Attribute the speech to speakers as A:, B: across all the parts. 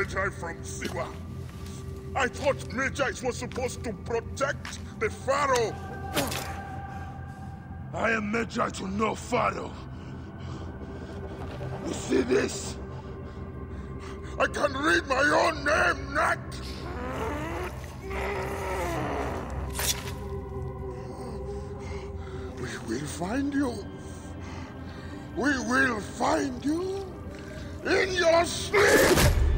A: Medjay from Siwa. I thought Medjay was supposed to protect the Pharaoh.
B: I am Medjay to no Pharaoh. You see this?
A: I can read my own name, Nat! We will find you. We will find you in your sleep!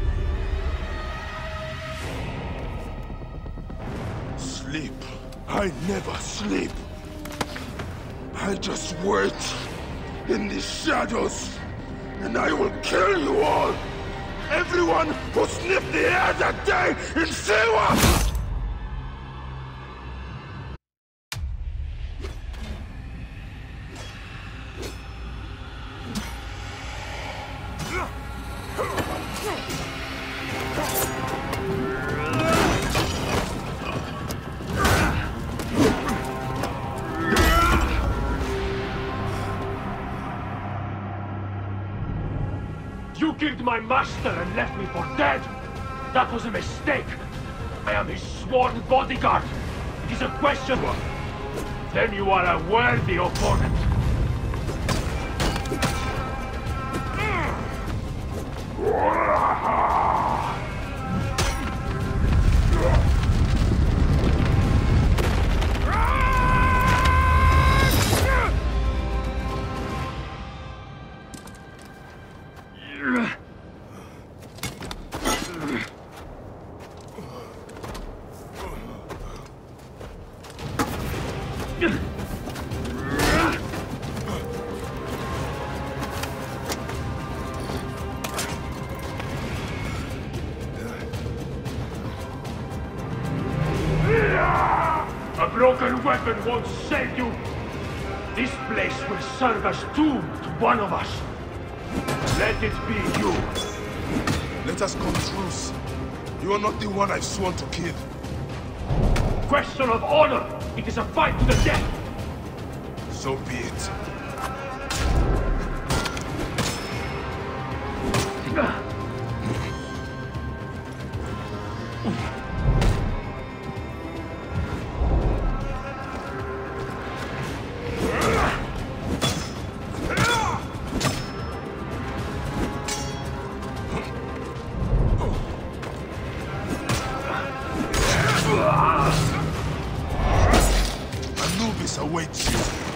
B: Sleep? I never sleep. I just wait in the shadows, and I will kill you all! Everyone who sniffed the air that day in Siwa!
C: You killed my master and left me for dead! That was a mistake! I am his sworn bodyguard! It is a question! Then you are a worthy opponent! A broken weapon won't save you! This place will serve as tomb to one of us. Let it be you.
B: Let us come truce. You are not the one I've sworn to kill.
C: Question of honor! It is a fight to the death!
B: So be it. Anubis awaits you.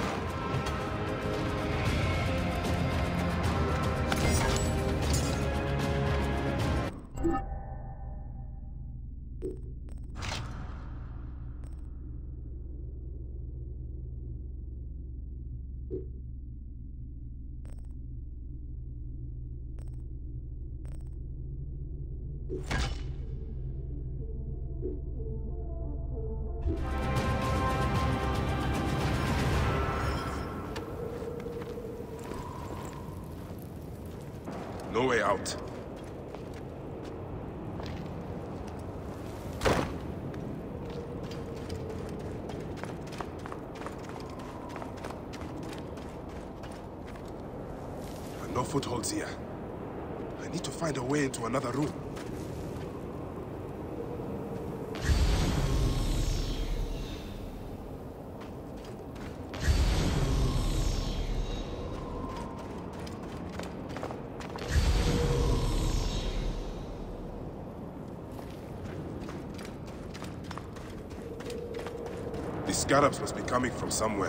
B: No way out. No footholds here. I need to find a way into another room. These scarabs must be coming from somewhere.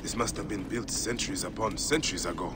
B: This must have been built centuries upon centuries ago.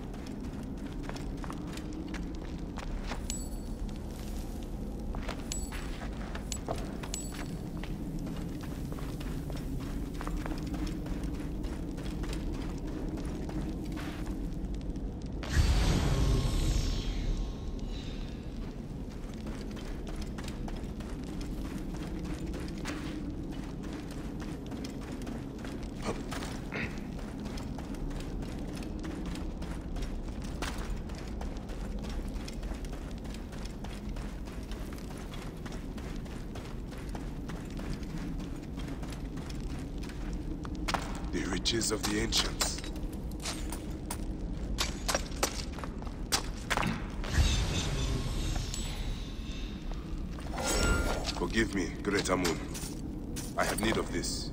B: The riches of the ancients. Forgive me, Great Amun. I have need of this.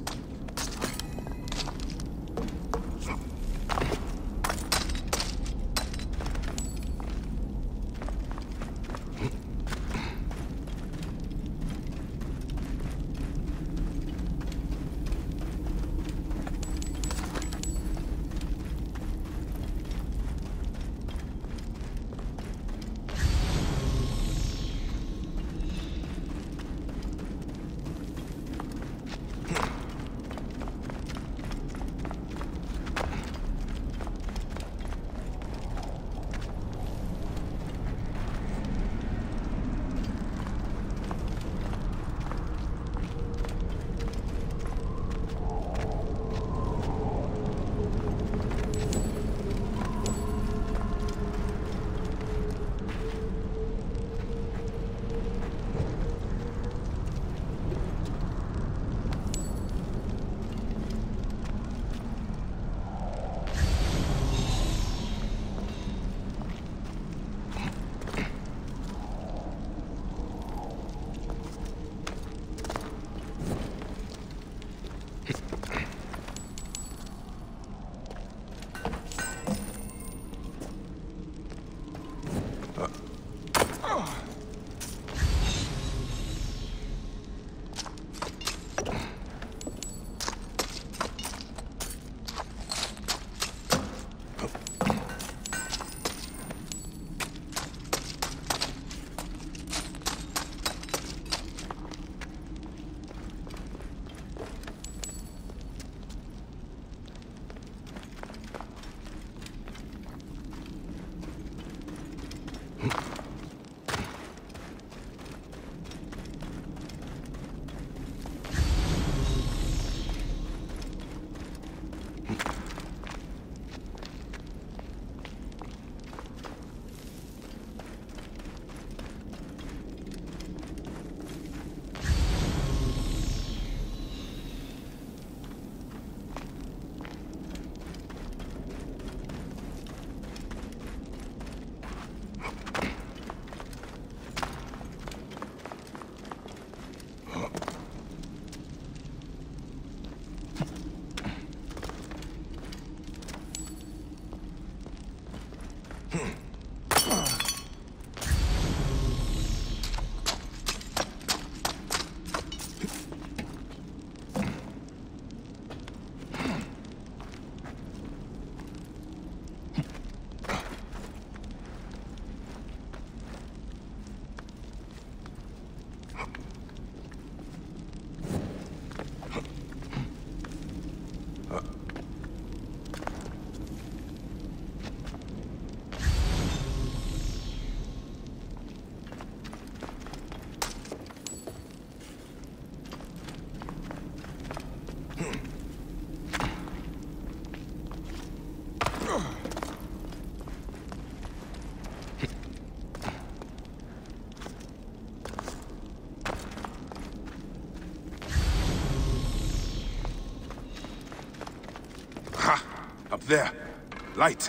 B: Up there. Light.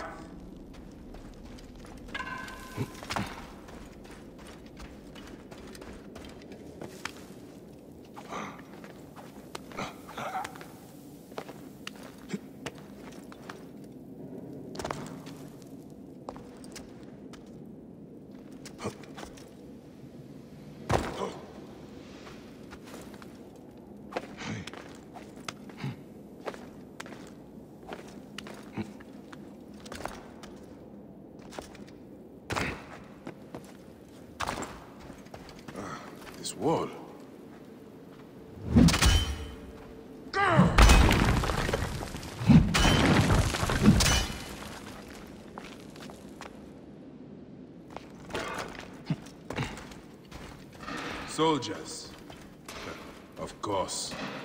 B: wall. Soldiers. Of course.